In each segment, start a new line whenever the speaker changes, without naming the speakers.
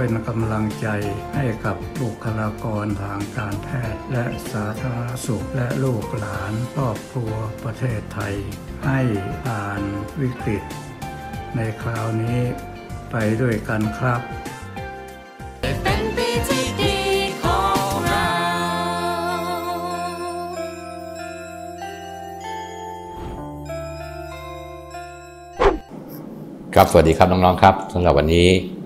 เป็นกำลังใจให้กับบุคลากรทางการแพทย์และสาธารณสุขและลูกหลานครอบครัวประเทศไทยให้ผ่านวิกฤตในคราวนี้ไปด้วยกันครับ
เป็นปีที่ดีของเรา
ครับสวัสดีครับน้องๆครับสำหรับวันนี้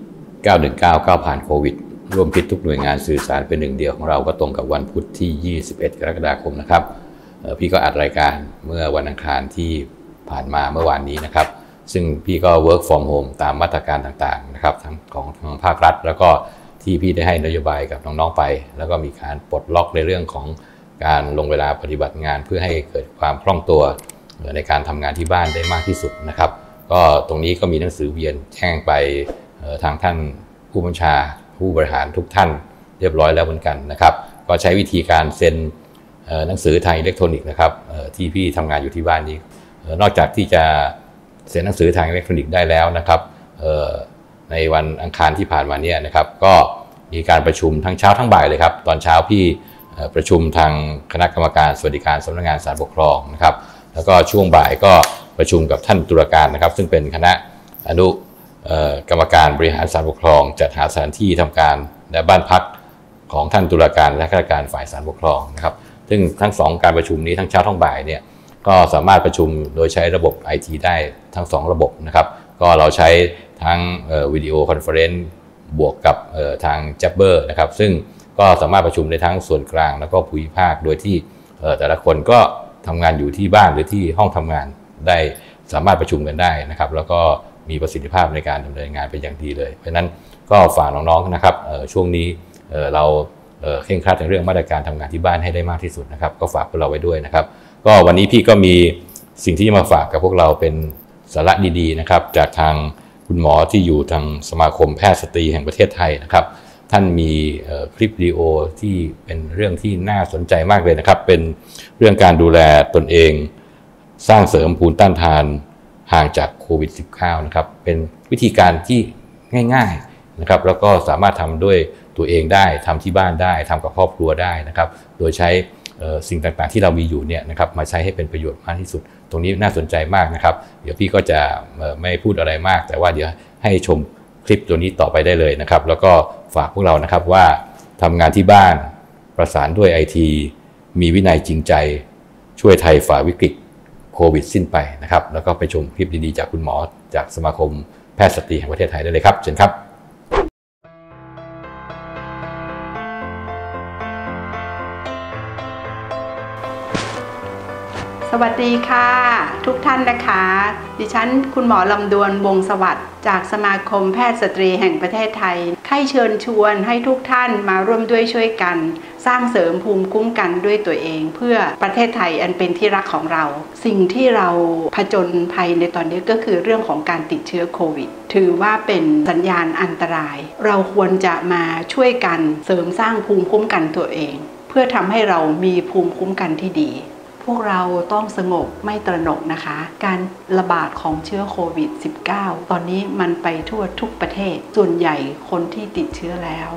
919ก้าวผ่านโควิดร่วมคิดทุกหน่วยงานสื่อสารเป็นหนึ่งเดียวของเราก็ตรงกับวันพุธที่21กรกฎาคมนะครับพี่ก็อัดรายการเมื่อวันอังคารที่ผ่านมาเมื่อวานนี้นะครับซึ่งพี่ก็ work from home ตามมาตรการต่างๆนะครับทั้งของทางภาครัฐแล้วก็ที่พี่ได้ให้นโยบายกับน้องๆไปแล้วก็มีการปลดล็อกในเรื่องของการลงเวลาปฏิบัติงานเพื่อให้เกิดความคล่องตัวในการทำงานที่บ้านได้มากที่สุดนะครับก็ตรงนี้ก็มีหนังสือเวียนแจ้งไปทางท่านผู้บัญชาผู้บริหารทุกท่านเรียบร้อยแล้วเหมือนกันนะครับก็ใช้วิธีการเซ็นหนังสือทางอิเล็กทรอนิกส์นะครับที่พี่ทำงานอยู่ที่บ้านนี้นอกจากที่จะเซ็นหนังสือทางอิเล็กทรอนิกส์ได้แล้วนะครับในวันอังคารที่ผ่านมาเนี่ยนะครับก็มีการประชุมทั้งเช้าทั้งบ่ายเลยครับตอนเช้าพี่ประชุมทางคณะกรรมการสวัสดิการสำนักงานศาลปกครองนะครับแล้วก็ช่วงบ่ายก็ประชุมกับท่านตุลาการนะครับซึ่งเป็นคณะอนุกรรมการบริหารศาลปกครองจัดหาสถานที่ทำการและบ้านพักของท่านตุลาการและข้าราชการฝ่ายศาลปกครองนะครับซึ่งทั้ง2การประชุมนี้ทั้งเช้าทั้งบ่ายเนี่ยก็สามารถประชุมโดยใช้ระบบ IT ได้ทั้ง2ระบบนะครับก็เราใช้ทั้งวิดีโอคอนเฟอเรนซ์บวกกับทาง Jabber นะครับซึ่งก็สามารถประชุมในทั้งส่วนกลางแล้วก็ภูมิภาคโดยที่แต่ละคนก็ทำงานอยู่ที่บ้านหรือที่ห้องทำงานได้สามารถประชุมกันได้นะครับแล้วก็มีประสิทธิภาพในการดำเนินงานเป็นอย่างดีเลยเพราะฉะนั้นก็ฝากน้องๆนะครับช่วงนี้เราเคร่งครัดในเรื่องมาตรการทำงานที่บ้านให้ได้มากที่สุดนะครับก็ฝากพวกเราไว้ด้วยนะครับก็วันนี้พี่ก็มีสิ่งที่จะมาฝากกับพวกเราเป็นสาระดีๆนะครับจากทางคุณหมอที่อยู่ทางสมาคมแพทย์สตรีแห่งประเทศไทยนะครับท่านมีคลิปวิดีโอที่เป็นเรื่องที่น่าสนใจมากเลยนะครับเป็นเรื่องการดูแลตนเองสร้างเสริมภูมิต้านทานห่างจากโควิด -19 นะครับเป็นวิธีการที่ง่ายๆนะครับแล้วก็สามารถทำด้วยตัวเองได้ทำที่บ้านได้ทำกับครอบครัวได้นะครับโดยใช้สิ่งต่างๆที่เรามีอยู่เนี่ยนะครับมาใช้ให้เป็นประโยชน์มากที่สุดตรงนี้น่าสนใจมากนะครับเดี๋ยวพี่ก็จะไม่พูดอะไรมากแต่ว่าเดี๋ยวให้ชมคลิปตัวนี้ต่อไปได้เลยนะครับแล้วก็ฝากพวกเรานะครับว่าทำงานที่บ้านประสานด้วย IT มีวินัยจริงใจช่วยไทยฝ่าวิกฤตโควิดสิ้นไปนะครับแล้วก็ไปชมคลิปดีๆจากคุณหมอจากสมาคมแพทย์สตรีแห่งประเทศไทยได้เลยครับเชิญครับ
สวัสดีค่ะทุกท่านนะคะดิฉันคุณหมอลำดวนวงสวัสดิ์จากสมาคมแพทย์สตรีแห่งประเทศไทยใคร่เชิญชวนให้ทุกท่านมาร่วมด้วยช่วยกันสร้างเสริมภูมิคุ้มกันด้วยตัวเองเพื่อประเทศไทยอันเป็นที่รักของเราสิ่งที่เราผจญภัยในตอนนี้ก็คือเรื่องของการติดเชื้อโควิดถือว่าเป็นสัญญาณอันตรายเราควรจะมาช่วยกันเสริมสร้างภูมิคุ้มกันตัวเองเพื่อทำให้เรามีภูมิคุ้มกันที่ดีพวกเราต้องสงบไม่ตระหนกนะคะการระบาดของเชื้อโควิด -19 ตอนนี้มันไปทั่วทุกประเทศส่วนใหญ่คนที่ติดเชื้อแล้ว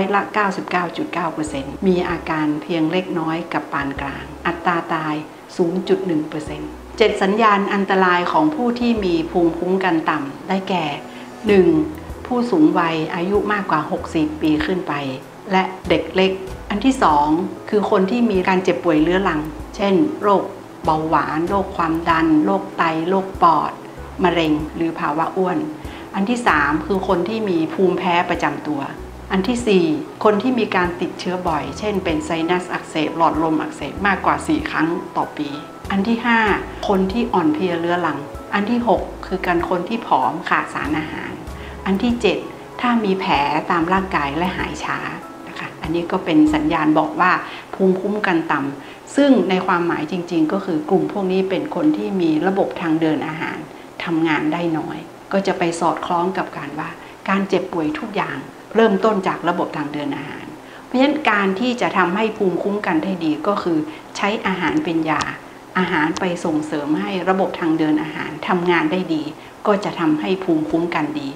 99.9% มีอาการเพียงเล็กน้อยกับปานกลางอัตราตาย 0.1% 7 สัญญาณอันตรายของผู้ที่มีภูมิคุ้มกันต่ำได้แก่ 1. ผู้สูงวัยอายุมากกว่า60ปีขึ้นไปและเด็กเล็กอันที่ 2 คือคนที่มีการเจ็บป่วยเรื้อรังเช่นโรคเบาหวานโรคความดันโรคไตโรคปอดมะเร็งหรือภาวะอ้วนอันที่ 3 คือคนที่มีภูมิแพ้ประจำตัวอันที่ 4 คนที่มีการติดเชื้อบ่อยเช่นเป็นไซนัสอักเสบหลอดลมอักเสบมากกว่า4ครั้งต่อปีอันที่ 5 คนที่อ่อนเพลียเรื้อรังอันที่ 6 คือการคนที่ผอมขาดสารอาหารอันที่ 7 ถ้ามีแผลตามร่างกายและหายช้านะคะอันนี้ก็เป็นสัญญาณบอกว่าภูมิคุ้มกันต่ำซึ่งในความหมายจริงๆก็คือกลุ่มพวกนี้เป็นคนที่มีระบบทางเดินอาหารทำงานได้น้อยก็จะไปสอดคล้องกับการว่าการเจ็บป่วยทุกอย่างเริ่มต้นจากระบบทางเดินอาหารเพราะฉะนั้นการที่จะทำให้ภูมิคุ้มกันได้ดีก็คือใช้อาหารเป็นยาอาหารไปส่งเสริมให้ระบบทางเดินอาหารทำงานได้ดีก็จะทำให้ภูมิคุ้มกันดี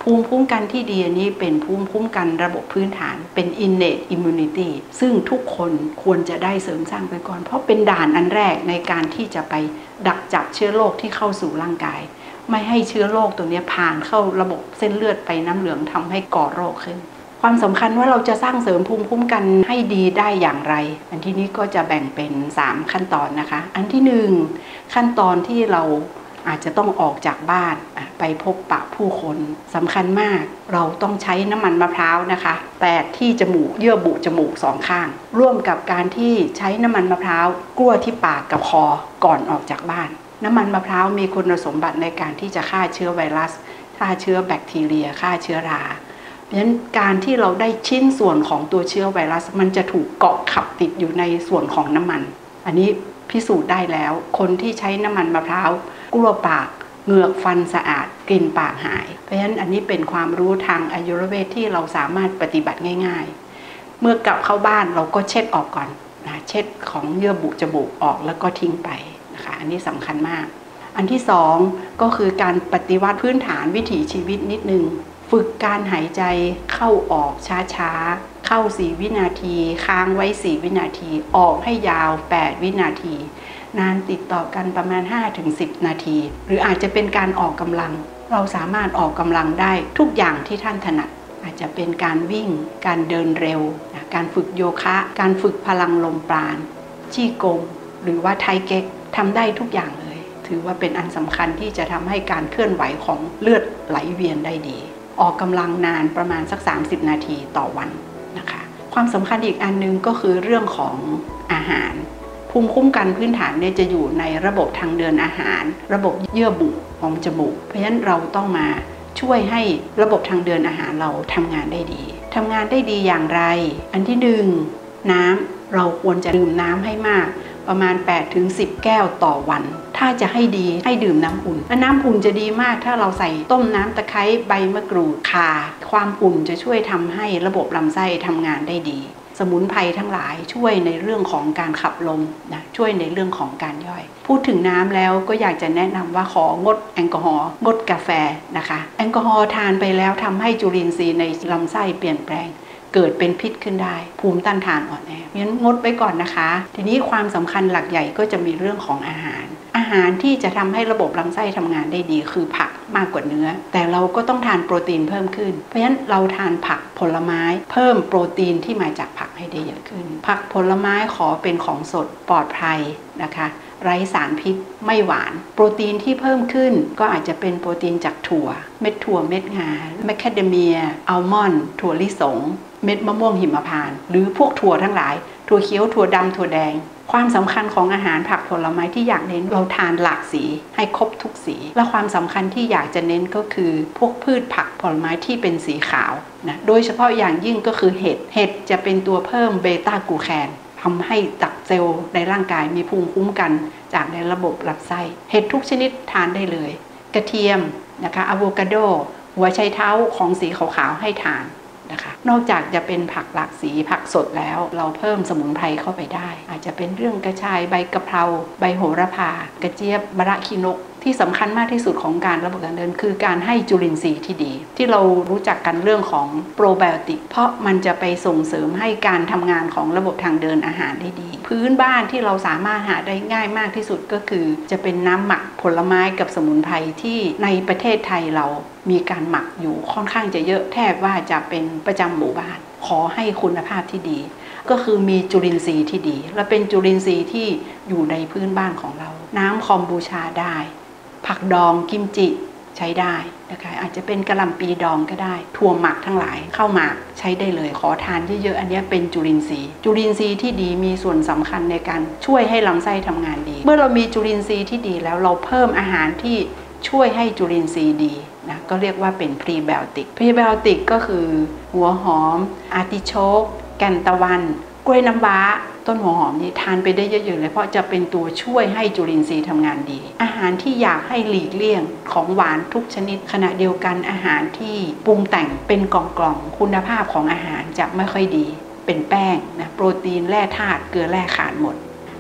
ภูมิคุ้มกันที่ดีอันนี้เป็นภูมิคุ้มกันระบบพื้นฐานเป็น innate immunity ซึ่งทุกคนควรจะได้เสริมสร้างไปก่อนเพราะเป็นด่านอันแรกในการที่จะไปดักจับเชื้อโรคที่เข้าสู่ร่างกายไม่ให้เชื้อโรคตัวนี้ผ่านเข้าระบบเส้นเลือดไปน้ำเหลืองทำให้ก่อโรคขึ้นความสำคัญว่าเราจะสร้างเสริมภูมิคุ้มกันให้ดีได้อย่างไรอันที่นี้ก็จะแบ่งเป็น3ขั้นตอนนะคะอันที่1ขั้นตอนที่เราอาจจะต้องออกจากบ้านไปพบปะผู้คนสำคัญมากเราต้องใช้น้ำมันมะพร้าวนะคะแต่ที่จมูกเยื่อบุจมูก2ข้างร่วมกับการที่ใช้น้ำมันมะพร้าวกลั้วที่ปากกับคอก่อนออกจากบ้านน้ำมันมะพร้าวมีคุณสมบัติในการที่จะฆ่าเชื้อไวรัสฆ่าเชื้อแบคทีเรียฆ่าเชื้อราเพราะฉะนั้นการที่เราได้ชิ้นส่วนของตัวเชื้อไวรัสมันจะถูกเกาะขับติดอยู่ในส่วนของน้ำมันอันนี้พิสูจน์ได้แล้วคนที่ใช้น้ำมันมะพร้าวกลั้วปากเหงือกฟันสะอาดกลิ่นปากหายเพราะฉะนั้นอันนี้เป็นความรู้ทางอายุรเวทที่เราสามารถปฏิบัติง่ายๆเมื่อกลับเข้าบ้านเราก็เช็ดออกก่อนนะเช็ดของเยื่อบุจมูกออกแล้วก็ทิ้งไปนะคะอันนี้สำคัญมากอันที่2ก็คือการปฏิวัติพื้นฐานวิถีชีวิตนิดนึงฝึกการหายใจเข้าออกช้าๆเข้า4วินาทีค้างไว้4วินาทีออกให้ยาว8วินาทีนานติดต่อกันประมาณ 5-10 นาทีหรืออาจจะเป็นการออกกำลังเราสามารถออกกำลังได้ทุกอย่างที่ท่านถนัดอาจจะเป็นการวิ่งการเดินเร็วการฝึกโยคะการฝึกพลังลมปราณจี้กงหรือว่าไทเก๊กทำได้ทุกอย่างเลยถือว่าเป็นอันสำคัญที่จะทำให้การเคลื่อนไหวของเลือดไหลเวียนได้ดีออกกำลังนานประมาณสัก30นาทีต่อวันนะคะความสำคัญอีกอันนึงก็คือเรื่องของอาหารภูมิคุ้มกันพื้นฐานเนี่ยจะอยู่ในระบบทางเดินอาหารระบบเยื่อบุของจมูกเพราะฉะนั้นเราต้องมาช่วยให้ระบบทางเดินอาหารเราทำงานได้ดีทำงานได้ดีอย่างไรอันที่1น้ำเราควรจะดื่มน้ำให้มากประมาณ 8-10 แก้วต่อวันถ้าจะให้ดีให้ดื่มน้ำอุ่นและน้ำอุ่นจะดีมากถ้าเราใส่ต้มน้ำตะไคร้ใบมะกรูดข่าความอุ่นจะช่วยทำให้ระบบลำไส้ทำงานได้ดีสมุนไพรทั้งหลายช่วยในเรื่องของการขับลมนะช่วยในเรื่องของการย่อยพูดถึงน้ำแล้วก็อยากจะแนะนำว่าของดแอลกอฮอล์งดกาแฟนะคะแอลกอฮอล์ทานไปแล้วทำให้จุลินทรีย์ในลำไส้เปลี่ยนแปลงเกิดเป็นพิษขึ้นได้ภูมิต้านทานอ่อนแองั้นงดไว้ก่อนนะคะทีนี้ความสำคัญหลักใหญ่ก็จะมีเรื่องของอาหารที่จะทำให้ระบบลำไส้ทำงานได้ดีคือผักมากกว่าเนื้อแต่เราก็ต้องทานโปรตีนเพิ่มขึ้นเพราะฉะนั้นเราทานผักผลไม้เพิ่มโปรตีนที่มาจากผักให้ได้เยอะขึ้นผักผลไม้ขอเป็นของสดปลอดภัยนะคะไร้สารพิษไม่หวานโปรตีนที่เพิ่มขึ้นก็อาจจะเป็นโปรตีนจากถั่วเม็ดถั่วเม็ดงาแมคคาเดเมียอัลมอนด์ถั่วลิสงเม็ดมะม่วงหิมพานต์หรือพวกถั่วทั้งหลายถั่วเขียวถั่วดำถั่วแดงความสำคัญของอาหารผักผลไม้ที่อยากเน้นเราทานหลากสีให้ครบทุกสีและความสำคัญที่อยากจะเน้นก็คือพวกพืชผักผลไม้ที่เป็นสีขาวนะโดยเฉพาะอย่างยิ่งก็คือเห็ดจะเป็นตัวเพิ่มเบต้ากลูแคนทำให้ตับเซลล์ในร่างกายมีภูมิคุ้มกันจากในระบบลำไส้เห็ดทุกชนิดทานได้เลยกระเทียมนะคะอะโวคาโดหัวไชเท้าของสีขาวๆให้ทานนะคะนอกจากจะเป็นผักหลากสีผักสดแล้วเราเพิ่มสมุนไพรเข้าไปได้อาจจะเป็นเรื่องกระชายใบกะเพราใบโหระพากระเจี๊ยบมะระขี้นกที่สำคัญมากที่สุดของการระบบการเดินคือการให้จุลินทรีย์ที่ดีที่เรารู้จักกันเรื่องของโปรไบโอติกเพราะมันจะไปส่งเสริมให้การทำงานของระบบทางเดินอาหารได้ดีพื้นบ้านที่เราสามารถหาได้ง่ายมากที่สุดก็คือจะเป็นน้ำหมักผลไม้กับสมุนไพรที่ในประเทศไทยเรามีการหมักอยู่ค่อนข้างจะเยอะแทบว่าจะเป็นประจำหมู่บ้านขอให้คุณภาพที่ดีก็คือมีจุลินทรีย์ที่ดีและเป็นจุลินทรีย์ที่อยู่ในพื้นบ้านของเราน้ำคอมบูชาได้ผักดองกิมจิใช้ได้นะคะอาจจะเป็นกะหล่ำปีดองก็ได้ถั่วหมักทั้งหลายข้าวหมากใช้ได้เลยขอทานเยอะๆอันนี้เป็นจุลินทรีย์ที่ดีมีส่วนสำคัญในการช่วยให้ลำไส้ทำงานดีเมื่อเรามีจุลินทรีย์ที่ดีแล้วเราเพิ่มอาหารที่ช่วยให้จุลินทรีย์ดีนะก็เรียกว่าเป็นพรีไบโอติกก็คือหัวหอมอาร์ติโชกแกนตะวันกล้วยน้ำว้าต้นหัวหอมนี่ทานไปได้เยอะๆเลยเพราะจะเป็นตัวช่วยให้จุลินทรีย์ทำงานดีอาหารที่อยากให้หลีกเลี่ยงของหวานทุกชนิดขณะเดียวกันอาหารที่ปรุงแต่งเป็นกล่องๆคุณภาพของอาหารจะไม่ค่อยดีเป็นแป้งนะโปรตีนแร่ธาตุเกลือแร่ขาดหมด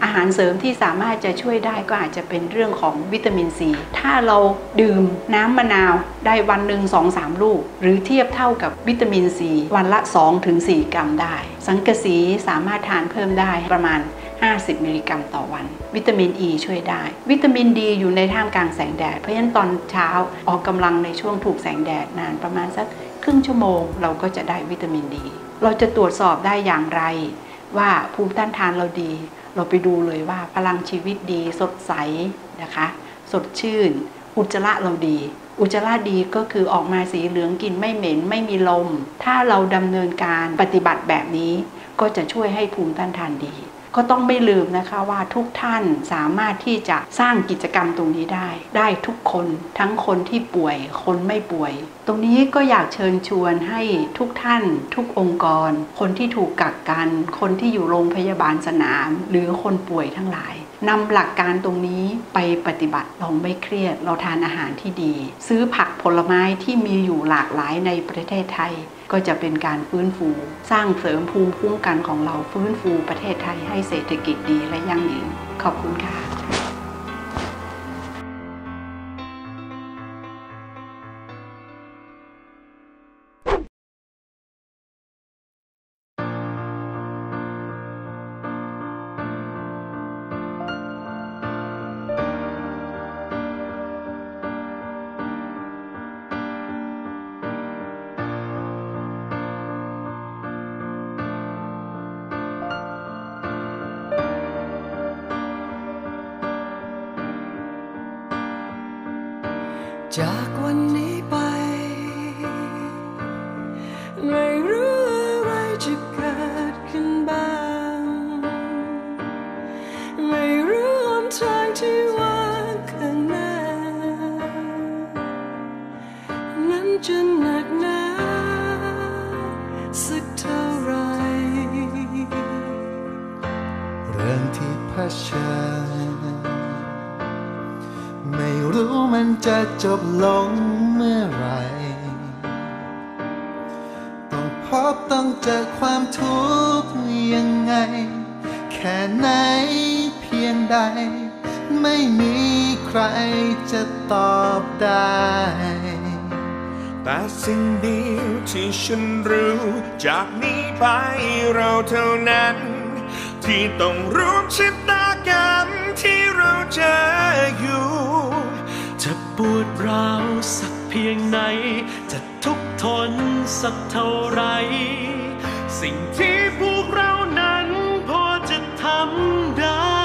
อาหารเสริมที่สามารถจะช่วยได้ก็อาจจะเป็นเรื่องของวิตามินซีถ้าเราดื่มน้ำมะนาวได้วันหนึ่ง 2-3 ลูกหรือเทียบเท่ากับวิตามินซีวันละ 2-4 กรัมได้สังกะสีสามารถทานเพิ่มได้ประมาณ50 มิลลิกรัมต่อวันวิตามินอ e ีช่วยได้วิตามินดีอยู่ในท่ามกลางแสงแดดเพราะฉะนั้นตอนเช้าออกกำลังในช่วงถูกแสงแดดนานประมาณสักครึ่งชั่วโมงเราก็จะได้วิตามินดีเราจะตรวจสอบได้อย่างไรว่าภูมิต้านทานเราดีเราไปดูเลยว่าพลังชีวิตดีสดใสนะคะสดชื่นอุจจาระเราดีอุจจาระดีก็คือออกมาสีเหลืองกลิ่นไม่เหม็นไม่มีลมถ้าเราดำเนินการปฏิบัติแบบนี้ก็จะช่วยให้ภูมิต้านทานดีก็ต้องไม่ลืมนะคะว่าทุกท่านสามารถที่จะสร้างกิจกรรมตรงนี้ได้ทุกคนทั้งคนที่ป่วยคนไม่ป่วยตรงนี้ก็อยากเชิญชวนให้ทุกท่านทุกองค์กรคนที่ถูกกักกันคนที่อยู่โรงพยาบาลสนามหรือคนป่วยทั้งหลายนำหลักการตรงนี้ไปปฏิบัติเราไม่เครียดเราทานอาหารที่ดีซื้อผักผลไม้ที่มีอยู่หลากหลายในประเทศไทยก็จะเป็นการฟื้นฟูสร้างเสริมภูมิคุ้มกันของเราฟื้นฟูประเทศไทยให้เศรษฐกิจดีและยั่งยืนขอบคุณค่ะ
จากวันนี้ไปไม่รู้อะไรจะเกิดขึ้นบ้างไม่รู้หนทางที่ว่างข้างหน้านั้นจะหนักหนาสักเท่าไร
เรื่องที่เผชิญไม่รู้มันจะจบลงเมื่อไหร่ต้องพบต้องเจอความทุกข์ยังไงแค่ไหนเพียงใดไม่มีใครจะตอบได้
แต่สิ่งเดียวที่ฉันรู้จากนี้ไปเราเท่านั้นที่ต้องร่วมชะตากรรมที่เราเจออยู่
จะปวดร้าวสักเพียงไหนจะทุกข์ทนสักเท่าไรสิ่งที่พวกเรานั้นพอจะทำได้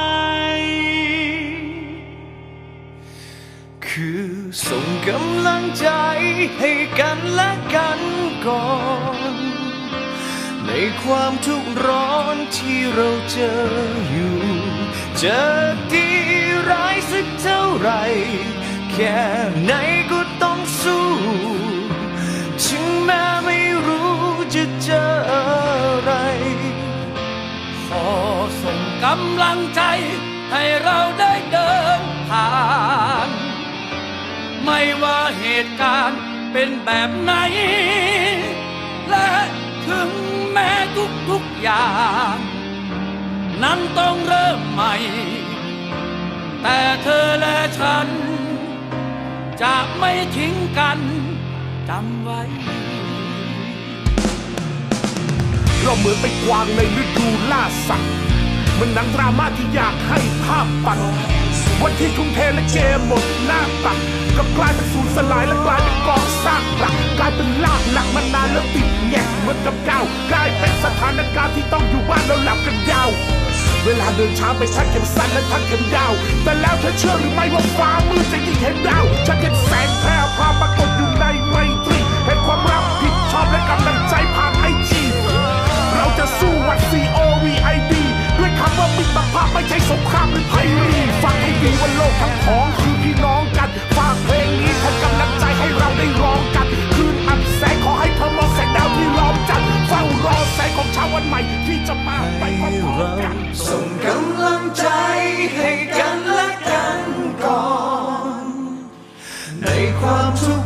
คือส่งกำลังใจให้กันและกันก่อนในความทุกข์ร้อนที่เราเจออยู่จะดีร้ายสักเท่าไรแค่ไหนก็ต้องสู้ถึงแม้ไม่รู้จะเจออะไรขอส่งกำลังใจให้เราได้เดินผ่านไม่ว่าเหตุการณ์เป็นแบบไหนและถึงแม้ทุกอย่างนั้นต้องเริ่มใหม่แต่เธอและฉันจะไม่ทิ้งกันจำไว้
เราเหมือนไปกวางในฤดูล่าสัตว์มันหนังดราม่าที่อยากให้ภาพปัดวันที่ทุ่มเทและเจหมดหน้าตักกับกลายเป็นสูญสลายและกลายเป็นกองซากหลักกลายเป็นลากหนักมานานแล้วติดแงกเหมือนกับก้าวกลายเป็นสถานการณ์ที่ต้องอยู่บ้านแล้วหลับกันยาวเวลาเดินช้าไปชักเข็มสั้นและทักเข็มยาวแต่แล้วเธอเชื่อหรือไม่ว่าฟ้ามืดจะยิ่งเห็นดาวฉันเห็นแสงแพร่พาปรากฏอยู่ในไมตรีเห็นความรับผิดชอบและกำลังใจผ่านIGเราจะสู้วัด COVID ด้วยคำว่ามิตรภาพไม่ใช่สงครามหรือภัยรีฟังให้ดีว่าโลกทั้งของคือพี่น้องกันฝากเพลงนี้แทนกำลังใจให้เราได้ร้องกันคืนอับแสงขอให้เธอมองแสงดาวที่ล้อมจันทร์เฝ้ารอแสงของเช้าวันใหม่ที่จะมาไปพร้อมๆกัน
ส่งกำลังใจให้กันและกันก่อนในความทุกข์